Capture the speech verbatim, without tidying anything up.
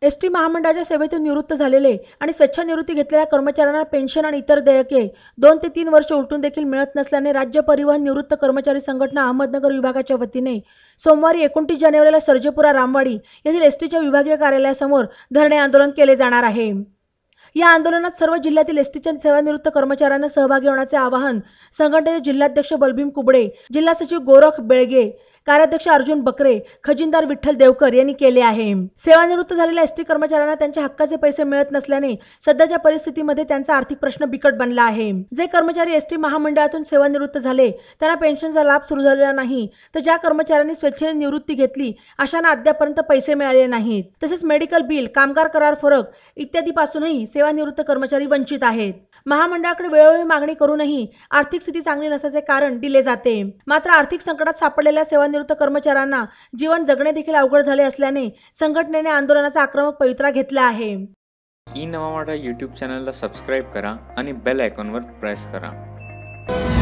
ST महामंडळाच्या सेवेतून निवृत्त झालेले आणि स्वेच्छानिवृत्ती घेतलेल्या कर्मचाऱ्यांना पेन्शन आणि इतर देयके दोन ते तीन वर्ष उलटून देखील मिळत नसल्याने राज्य परिवहन निवृत्त कर्मचारी संघटना अहमदनगर विभागाच्या वतीने सोमवारी एकोणतीस जानेवारीला सर्जेपुरा रामवाडी येथील एसटीच्या विभागीय कार्यालयासमोर धरणे आंदोलन केले जाणार आहे। या आंदोलनात सर्व जिल्ह्यातील एसटीच्या सेवानिवृत्त कर्मचाऱ्यांना सहभागी होण्याचे आवाहन संघटनेचे जिल्हाध्यक्ष बलभीम कुबडे, जिल्हा सचिव गोरख बेळगे, कार्याध्यक्ष अर्जुन बकरे, खजिनदार विठ्ठल देवकर यांनी केले आहे। सेवानिवृत्त झालेल्या एसटी कर्मचाऱ्यांना त्यांच्या हक्काचे पैसे मिळत नसल्याने सध्याच्या परिस्थितीमध्ये त्यांचा आर्थिक प्रश्न बिकट बनला आहे। जे कर्मचारी एसटी महामंडळातून सेवानिवृत्त झाले त्यांना पेन्शनचा लाभ सुरू झालेला नाही, तर ज्या कर्मचाऱ्यांनी स्वेच्छेने निवृत्ती घेतली अशांना अद्यापर्यंत पैसे मिळाले नाहीत। तसेच मेडिकल बिल, कामगार करार फरक इत्यादी पासूनही सेवानिवृत्त कर्मचारी वंचित आहेत। महामंडळाकडे वेळोवेळी मागणी करूनही आर्थिक स्थिती चांगली नसल्याचे कारण दिले जाते। मात्र आर्थिक संकटात सापडलेल्या सेवानिवृत्त कर्मचाऱ्यांना जीवन जगणे देखील अवघड झाले असल्याने संघटनेने आंदोलनाचा आक्रमक पवित्रा घेतला आहे। ई नवा मराठा यूट्यूब चॅनलला सबस्क्राइब करा आणि बेल आयकॉनवर प्रेस करा।